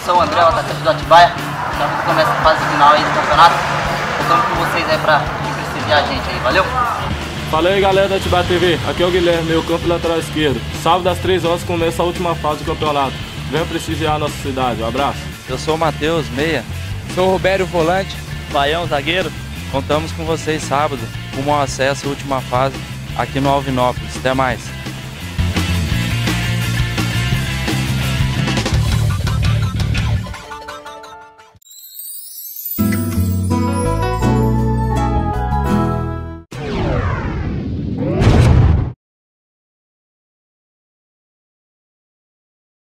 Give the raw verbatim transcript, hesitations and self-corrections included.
sou o André, o atacante do Atibaia. Estamos no começo da fase final aí do campeonato. Contamos com vocês aí pra prestigiar a gente aí, valeu? Fala aí, galera da Atibaia T V, aqui é o Guilherme, meio campo lateral esquerdo. Sábado às três horas começa a última fase do campeonato. Venha prestigiar a nossa cidade, um abraço. Eu sou o Matheus, meia. Sou o Roberto, volante. Baião, zagueiro. Contamos com vocês sábado, rumo ao acesso à última fase aqui no Alvinópolis. Até mais.